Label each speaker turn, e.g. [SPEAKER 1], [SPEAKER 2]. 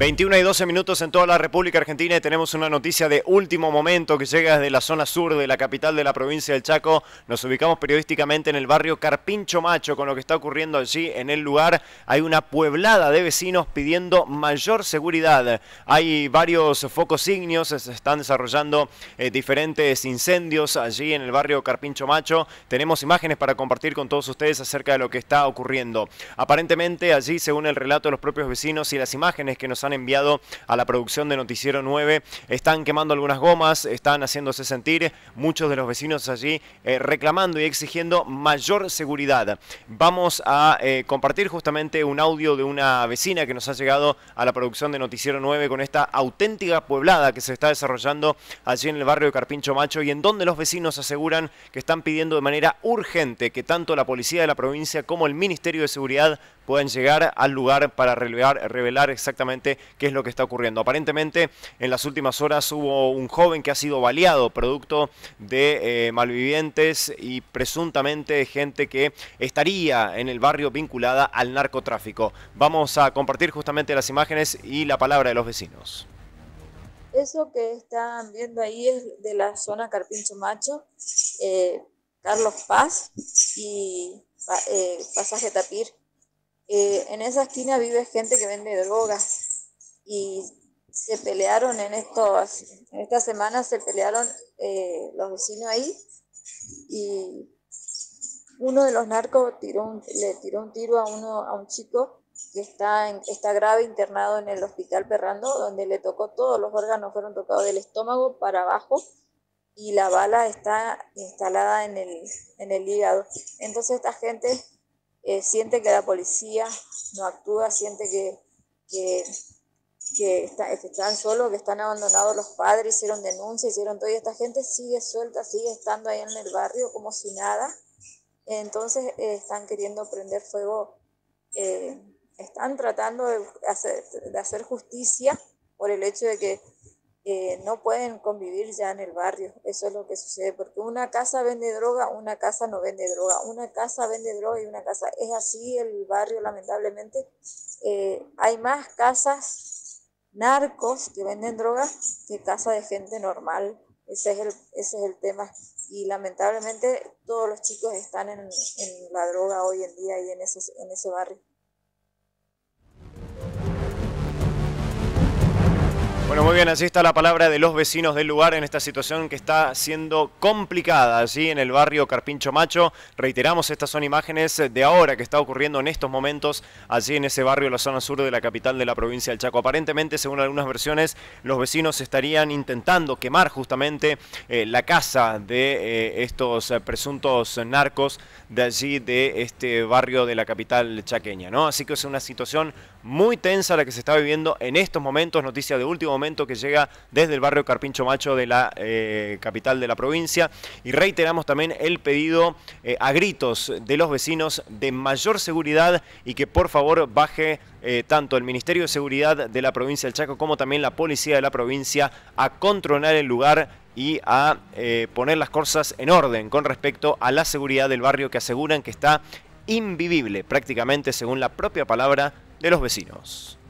[SPEAKER 1] 21 y 12 minutos en toda la República Argentina y tenemos una noticia de último momento que llega desde la zona sur de la capital de la provincia del Chaco. Nos ubicamos periodísticamente en el barrio Carpincho Macho con lo que está ocurriendo allí en el lugar. Hay una pueblada de vecinos pidiendo mayor seguridad. Hay varios focos ígneos, se están desarrollando diferentes incendios allí en el barrio Carpincho Macho. Tenemos imágenes para compartir con todos ustedes acerca de lo que está ocurriendo. Aparentemente allí, según el relato de los propios vecinos y las imágenes que nos han enviado a la producción de Noticiero 9, están quemando algunas gomas, están haciéndose sentir muchos de los vecinos allí reclamando y exigiendo mayor seguridad. Vamos a compartir justamente un audio de una vecina que nos ha llegado a la producción de Noticiero 9 con esta auténtica pueblada que se está desarrollando allí en el barrio de Carpincho Macho y en donde los vecinos aseguran que están pidiendo de manera urgente que tanto la policía de la provincia como el Ministerio de Seguridad puedan llegar al lugar para revelar exactamente qué es lo que está ocurriendo. Aparentemente, en las últimas horas hubo un joven que ha sido baleado producto de malvivientes y presuntamente gente que estaría en el barrio vinculada al narcotráfico. Vamos a compartir justamente las imágenes y la palabra de los vecinos.
[SPEAKER 2] Eso que están viendo ahí es de la zona Carpincho Macho, Carlos Paz y Pasaje Tapir. En esa esquina vive gente que vende drogas y se pelearon en esta semana se pelearon los vecinos ahí y uno de los narcos le tiró un tiro a un chico que está grave internado en el hospital Perrando, donde le tocó todos los órganos, fueron tocados del estómago para abajo y la bala está instalada en el hígado. Entonces esta gente siente que la policía no actúa, siente que están solos, que están abandonados los padres, hicieron denuncias, hicieron todo, y esta gente sigue suelta, sigue estando ahí en el barrio como si nada. Entonces están queriendo prender fuego, están tratando de hacer justicia por el hecho de que no pueden convivir ya en el barrio. Eso es lo que sucede, porque una casa vende droga, una casa no vende droga, una casa vende droga y una casa, es así el barrio, lamentablemente. Hay más casas narcos que venden droga que casas de gente normal. Ese es el tema, y lamentablemente todos los chicos están en la droga hoy en día y en ese barrio.
[SPEAKER 1] Bueno, muy bien, así está la palabra de los vecinos del lugar en esta situación que está siendo complicada allí en el barrio Carpincho Macho. Reiteramos, estas son imágenes de ahora que está ocurriendo en estos momentos allí en ese barrio, la zona sur de la capital de la provincia del Chaco. Aparentemente, según algunas versiones, los vecinos estarían intentando quemar justamente la casa de estos presuntos narcos de allí, de este barrio de la capital chaqueña, ¿no? Así que es una situación muy tensa la que se está viviendo en estos momentos. Noticia de último momento que llega desde el barrio Carpincho Macho de la capital de la provincia, y reiteramos también el pedido a gritos de los vecinos de mayor seguridad y que por favor baje tanto el Ministerio de Seguridad de la provincia del Chaco como también la policía de la provincia a controlar el lugar y a poner las cosas en orden con respecto a la seguridad del barrio, que aseguran que está invivible prácticamente, según la propia palabra de los vecinos.